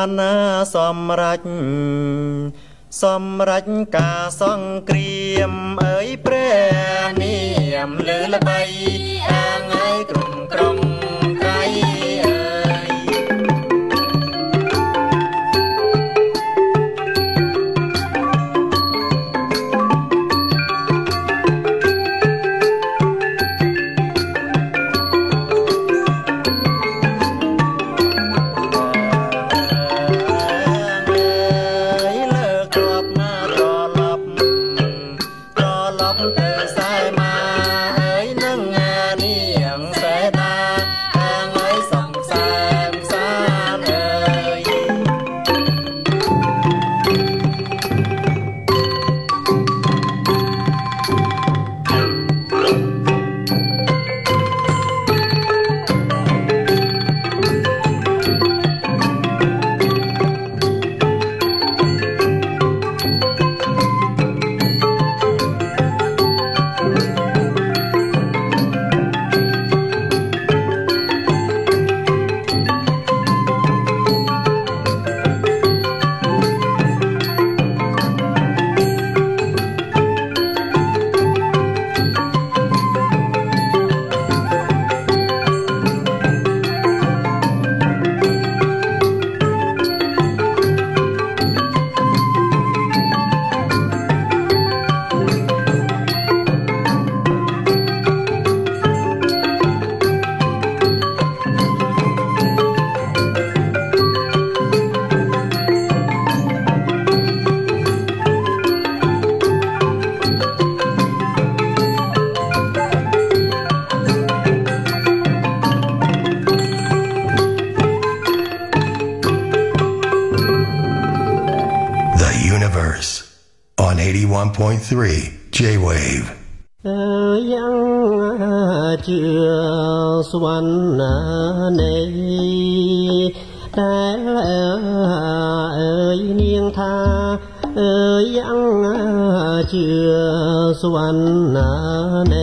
បានសម្រេចសម្រេចការសង្គ្រាមអើយព្រះនាមលើល្បីអាងអើយក្រុមក្រុងក្រៃអើយ 81.3 J-Wave ยังเชื่อสวรรค์ในแต่เอ่ยเนียงทายังเชื่อสวรรค์ใน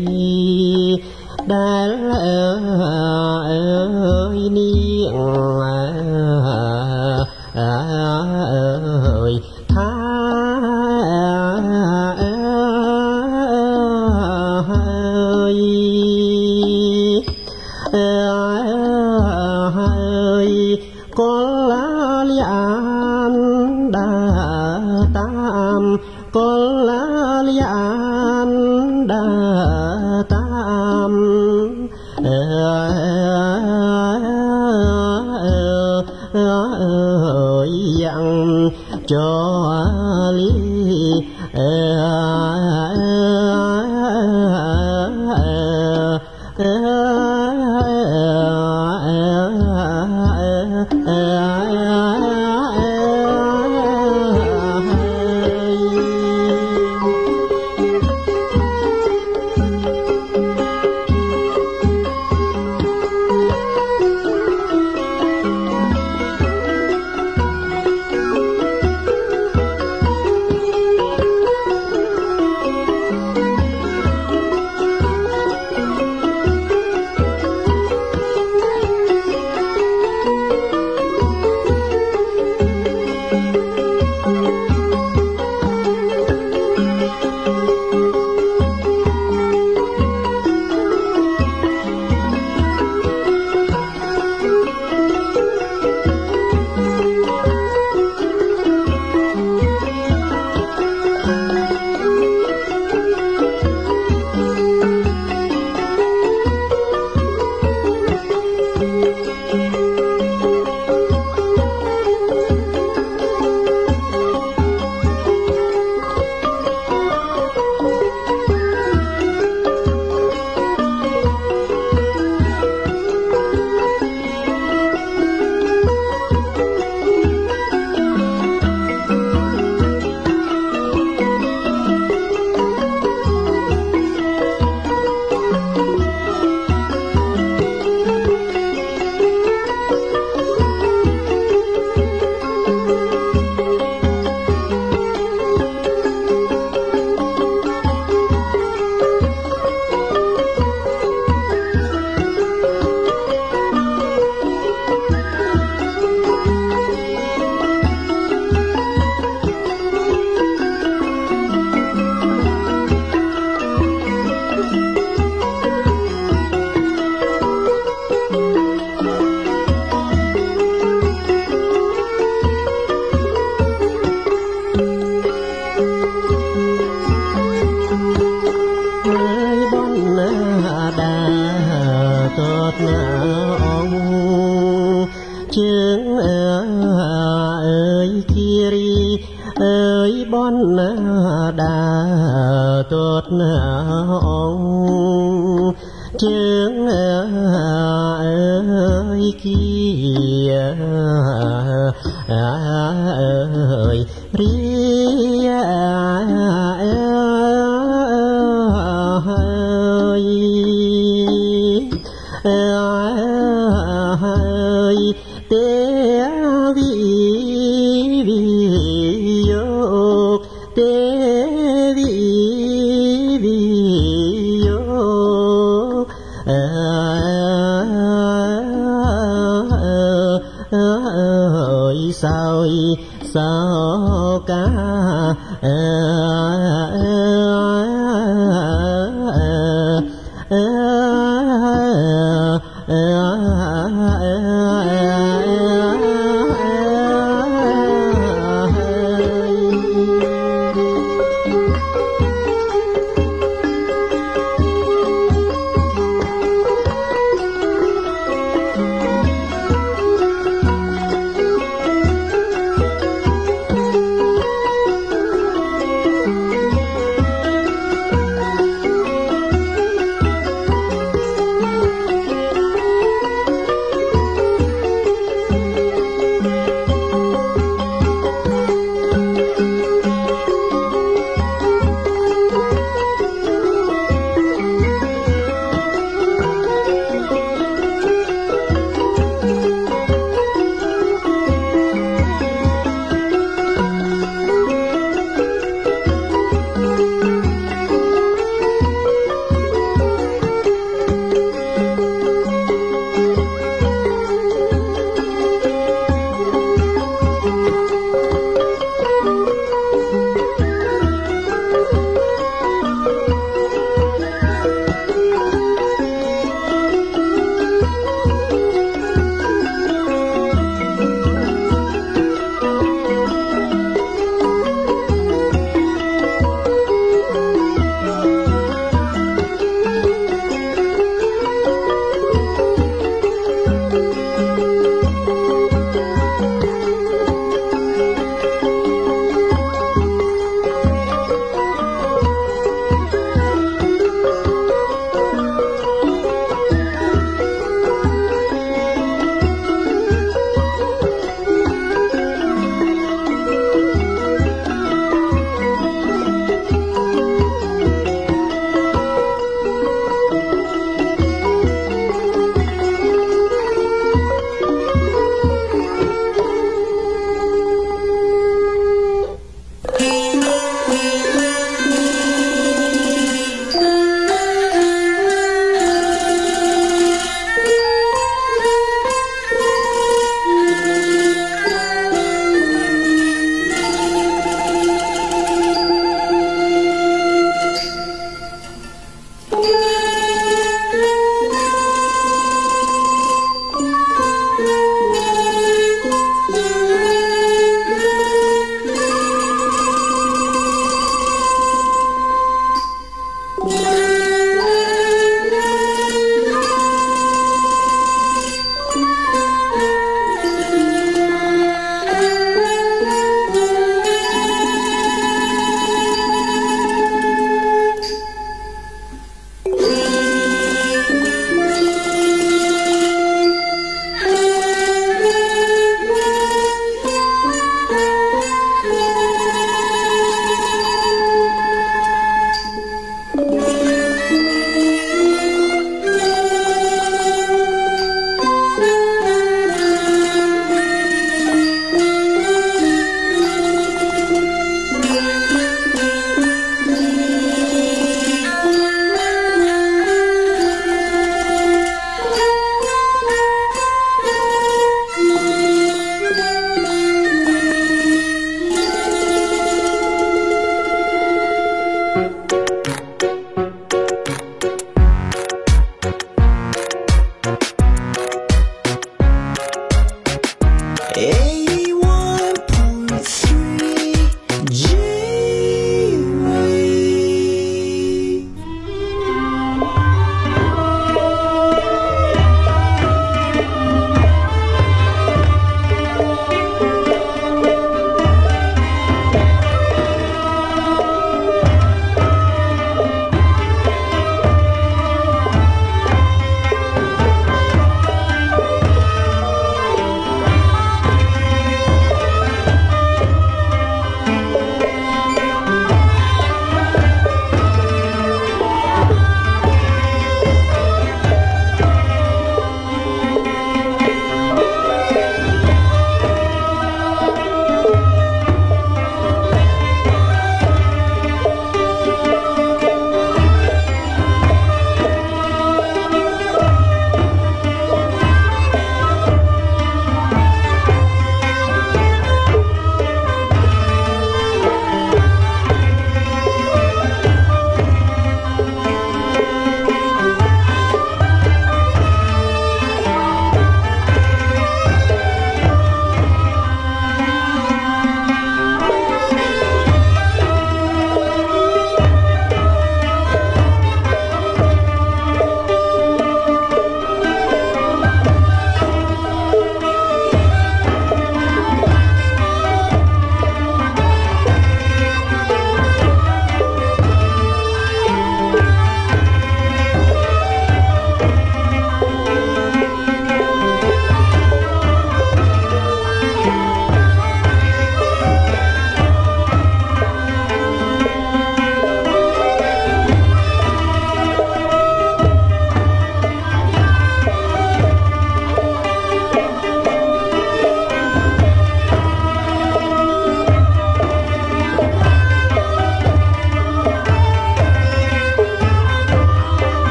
แต่เอ่ยเนียงทาก็ลาเลียนดาตามก็ลาเลียนดาตามยังจอลี ông chương ơi kiri ơi bon đà tốt ông chương ơi kia ơi ria ơi tế vi yo tế vi yo ơi sao ca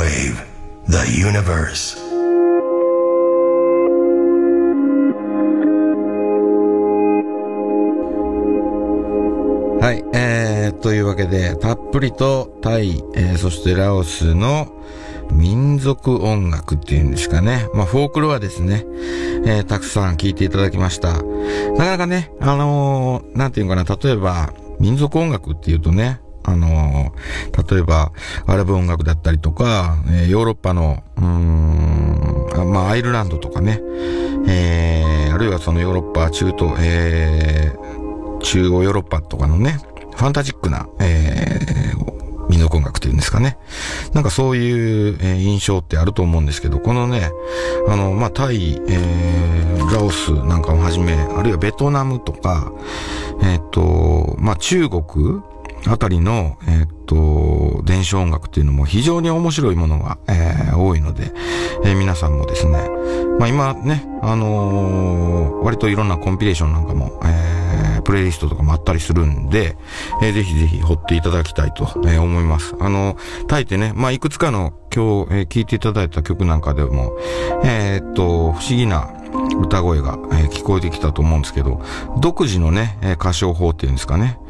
J-Wave, the universe. はい、というわけで、たっぷりとタイ、そしてラオスの民族音楽っていうんですかね。まあ、フォークロアですね。たくさん聴いていただきました。なかなかね、なんていうかな、例えば、民族音楽っていうとね、例えば、アラブ音楽だったりとか、ヨーロッパの、まあ、アイルランドとかね、あるいはそのヨーロッパ、中央ヨーロッパとかのね、ファンタジックな、民族音楽っていうんですかね。なんかそういう、印象ってあると思うんですけど、このね、まあ、タイ、ラオスなんかをはじめ、あるいはベトナムとか、まあ、中国あたりの、伝承音楽っていうのも非常に面白いものが、多いので、皆さんもですね、まあ、今ね、割といろんなコンピレーションなんかも、プレイリストとかもあったりするんで、ぜひぜひ掘っていただきたいと、思います。タイってね、まあ、いくつかの今日、聴いていただいた曲なんかでも、不思議な歌声が、聞こえてきたと思うんですけど、独自のね、歌唱法っていうんですかね。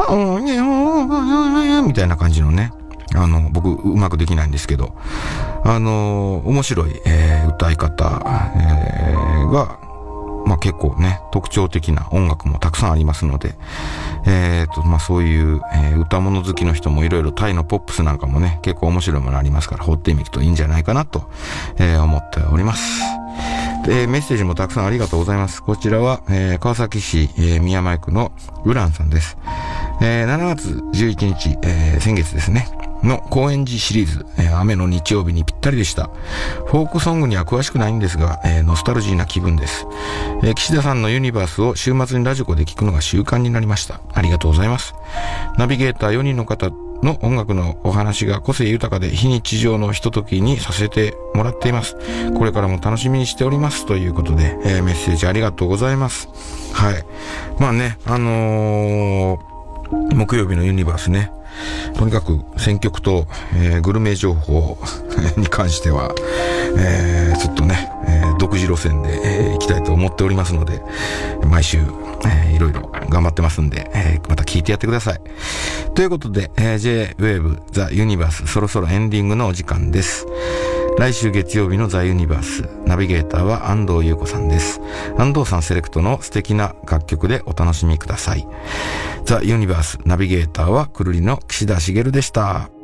みたいな感じのね、僕、うまくできないんですけど、面白い、歌い方、が、まあ、結構ね、特徴的な音楽もたくさんありますので、まあ、そういう、歌物好きの人もいろいろタイのポップスなんかもね、結構面白いものありますから、掘ってみるといいんじゃないかなと、思っております。メッセージもたくさんありがとうございます。こちらは、川崎市、宮前区のウランさんです。7月11日、先月ですね。の高円寺シリーズ、雨の日曜日にぴったりでした。フォークソングには詳しくないんですが、ノスタルジーな気分です。岸田さんのユニバースを週末にラジコで聞くのが習慣になりました。ありがとうございます。ナビゲーター4人の方の音楽のお話が個性豊かで非日常のひとときにさせてもらっています。これからも楽しみにしておりますということで、メッセージありがとうございます。はい。まあね、木曜日のユニバースね。とにかく選曲と、グルメ情報に関しては、ちょっとね、独自路線で、行きたいと思っておりますので、毎週、いろいろ頑張ってますんで、また聞いてやってください。ということで、J-Wave The Universe そろそろエンディングのお時間です。来週月曜日のザ・ユニバースナビゲーターは安藤優子さんです。安藤さんセレクトの素敵な楽曲でお楽しみください。ザ・ユニバースナビゲーターはくるりの岸田茂でした。